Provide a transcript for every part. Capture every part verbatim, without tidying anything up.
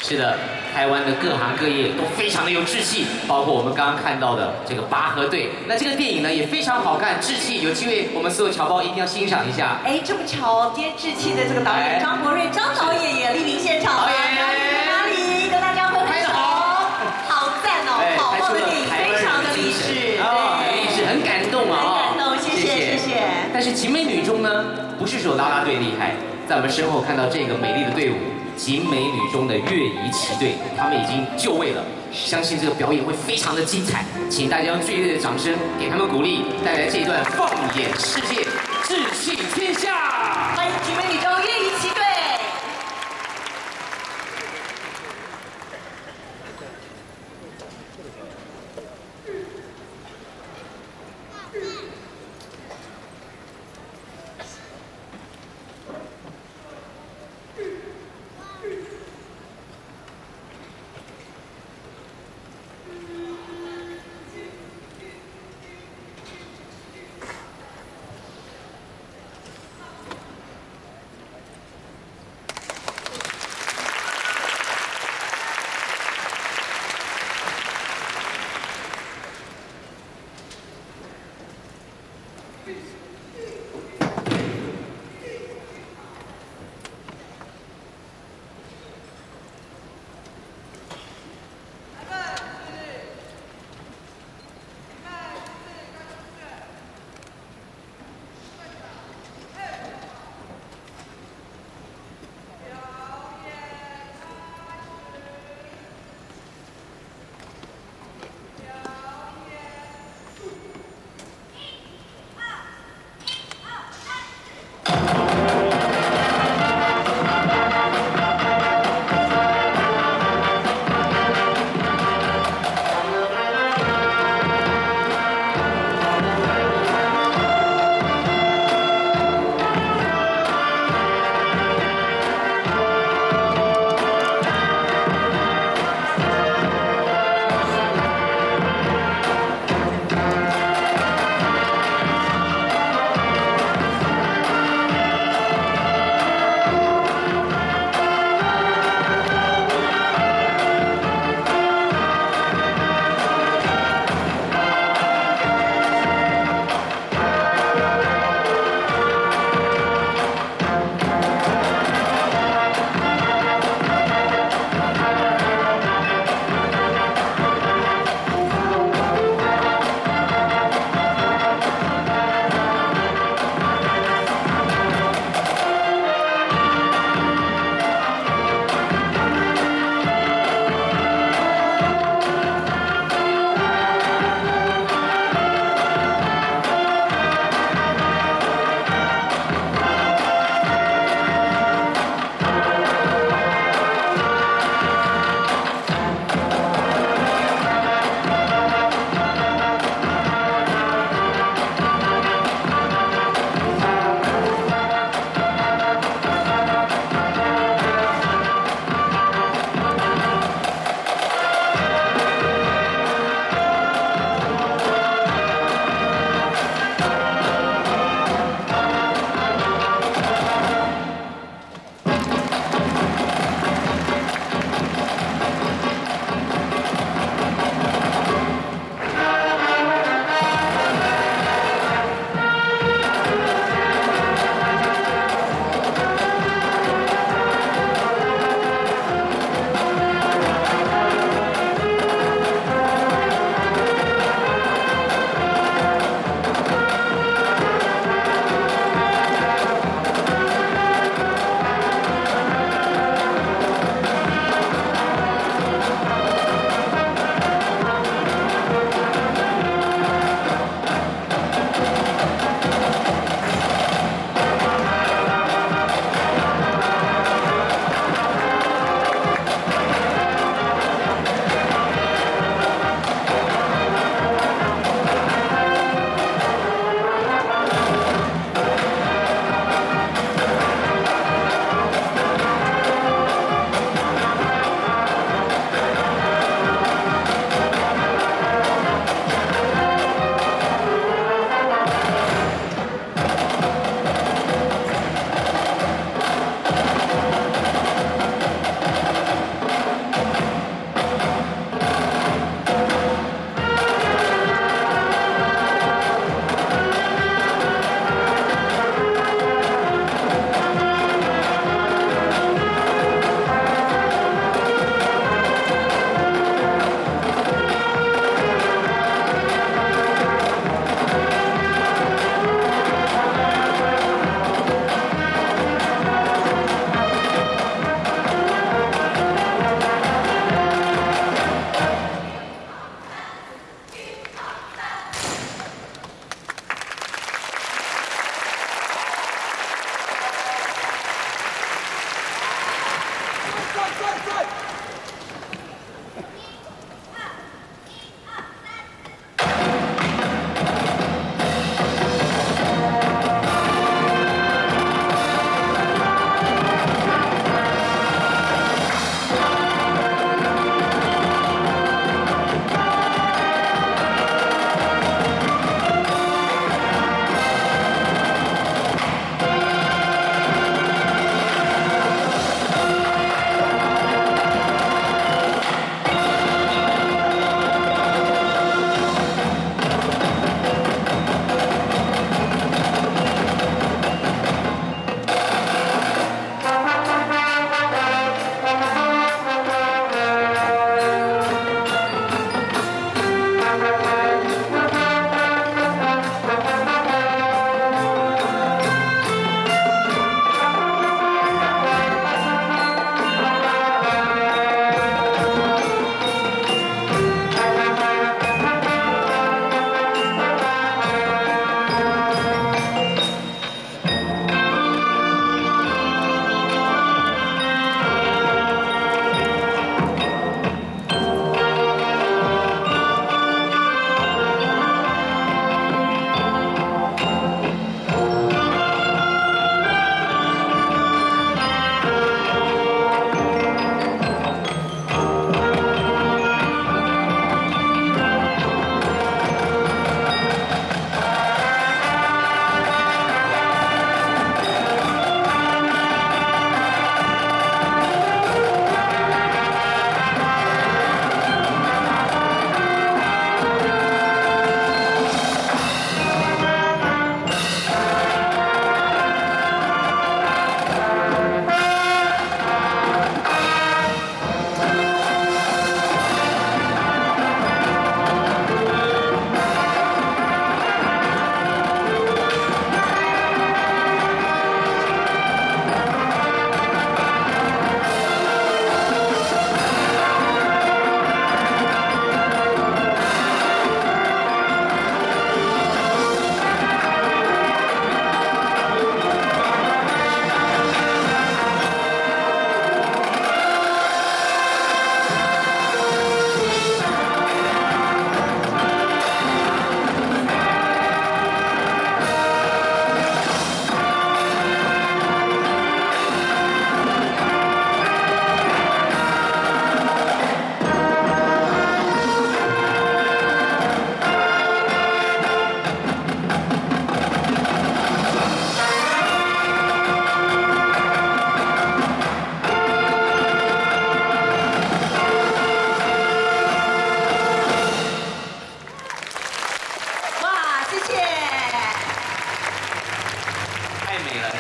是的，台湾的各行各业都非常的有志气，包括我们刚刚看到的这个拔河队。那这个电影呢也非常好看，志气，有机会我们所有侨胞一定要欣赏一下。 哎，这么巧，今天志气的这个导演张国瑞张导演也莅临现场了。 导演哪里哪里，跟大家挥挥手。好赞哦，好棒的电影，非常的励志， 哦，很励志，很感动啊！ 很感动，谢谢谢谢。 但是景美女中呢，不是只有啦啦队厉害，在我们身后看到这个美丽的队伍。 景美女中的乐仪旗队，他们已经就位了，相信这个表演会非常的精彩，请大家用最热烈的掌声给他们鼓励，带来这一段放眼世界，志气天下。 欢迎景美女中乐仪旗队。 一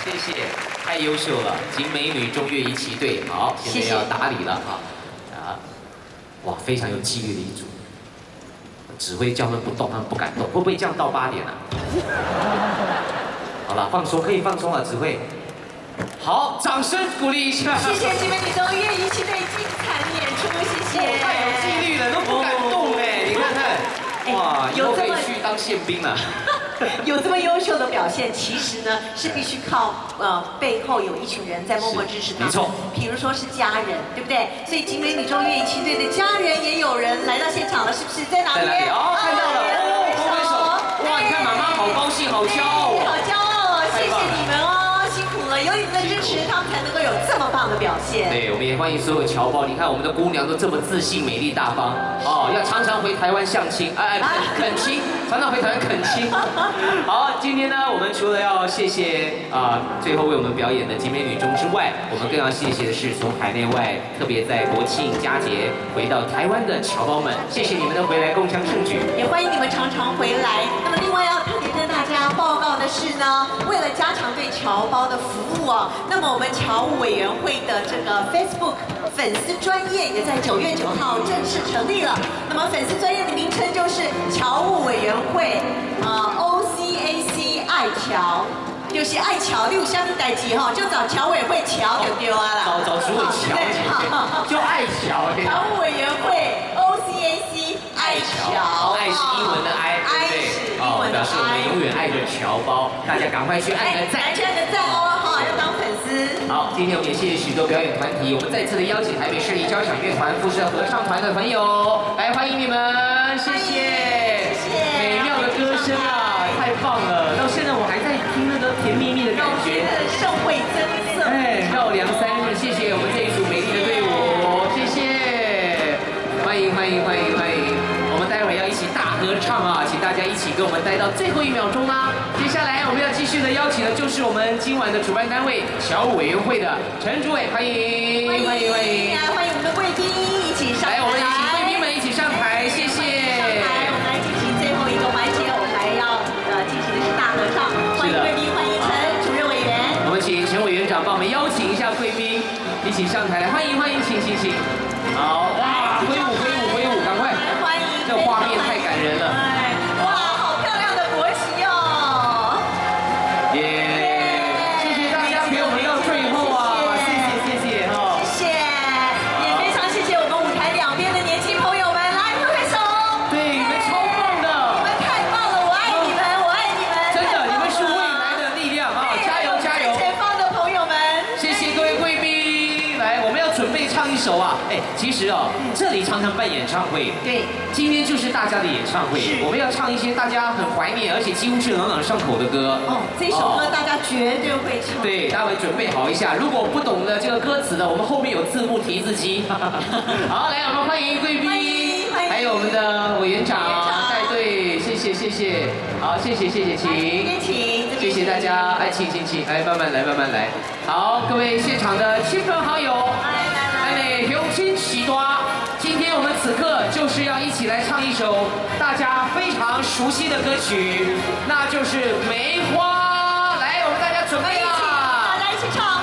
谢谢，太优秀了，景美女中乐仪旗队，好，现在要打理了哈，啊，哇，非常有纪律的一组，指挥叫他们不动，他们不敢动，会不会这样到八点啊？好了，放松，可以放松了，指挥。好，掌声鼓励一下。 谢谢景美女中乐仪旗队精彩演出，谢谢。 太有纪律了，都不敢动哎，你看看，哇，以后可以去当宪兵了。 有这么优秀的表现，其实呢是必须靠呃背后有一群人在默默支持他。 没错， 比如说是家人，对不对？所以景美女中乐仪旗队的家人也有人来到现场了，是不是？在哪里？ 在哪里？哦，看到了，哦，挥挥手。哇，你看妈妈好高兴，好骄傲， 好骄傲哦！谢谢你们哦，辛苦了，有你们的支持，他们才能够有这么棒的表现。 对，我们也欢迎所有侨胞。你看我们的姑娘都这么自信、美丽、大方哦，要常常回台湾相亲，哎哎，恳恳亲，常常回台湾恳亲。好，今天呢，我们除了要谢谢啊、呃，最后为我们表演的景美女中之外，我们更要谢谢的是从海内外，特别在国庆佳节回到台湾的侨胞们，谢谢你们的回来共襄盛举， 也欢迎你们常常回来。那么另外要特别跟大家报告的是呢，为了加强对侨胞的服务哦，那么我们侨务委员会的这个 Facebook 粉丝专页也在九月九号正式成立了。那么粉丝专页的名称就是侨务委员会啊、呃、O C A C 爱侨。就是爱侨，你有虾米代志哈，就找侨委会侨就对啊啦。 找找主委侨姐，就爱侨。 侨务委员会 O C A C 爱侨， 爱是英文的爱，对不对？哦，表示我们永远爱着侨胞，大家赶快去按个赞， 去按个赞哦，哈，要当粉丝。 好，今天我们也谢谢许多表演团体，我们再次的邀请台北市立交响乐团、辐射合唱团的朋友来欢迎你们，谢谢， 谢谢， 美妙的歌声啊，太棒了！到现在我还在听那个甜蜜蜜的感觉， 盛会增色。 哎，绕梁三日，谢谢我们这一组美丽的队伍，谢谢，欢迎欢迎欢迎欢迎，我们待会要一起大合唱啊，请大家一起跟我们待到最后一秒钟啦。接下来我们要继续的邀请的就是我们今晚的主办单位侨务委员会的陈主委，欢迎欢迎欢迎， 欢迎我们的贵宾一起上台， 来，我们也请贵宾们一起上台，谢谢。 上台，我们来进行最后一个环节，我们还要呃进行的是大合唱，欢迎贵宾，欢迎陈主任委员。 我们请陈委员长帮我们邀请一下贵宾一起上台来，欢迎欢迎，请请请。好，哇，挥舞挥舞挥舞，赶快！ 欢迎， 这画面太感人了。 哇，好漂亮的国旗哦！ 耶！谢谢大家陪我们到最后啊，谢谢谢谢哈。 谢谢，也非常谢谢我们舞台两边的年轻朋友们，来挥挥手。 对，你们超棒的， 你们太棒了，我爱你们，我爱你们。 真的，你们是未来的力量啊！加油加油！ 前方的朋友们， 谢谢各位贵宾。来，我们要准备唱一首啊，哎，其实哦，这里常常办演唱会， 对， 今天就是大家的演唱会，我们要唱一些大家很怀念，而且几乎是朗朗上口的歌。 哦，这首歌大家绝对会唱。 对，大家准备好一下。如果不懂得这个歌词的，我们后面有字幕提字机。好，来，我们欢迎贵宾，还有我们的委员长带队，谢谢谢谢。好，谢谢谢谢，请， 请， 谢谢大家，哎，请请请，哎，慢慢来慢慢来。好，各位现场的亲朋好友，来来，有请喜多。今天我们此刻就是要一起来唱一首大家非常熟悉的歌曲，那就是《梅花》。来，我们大家准备啦！ 大家一起唱。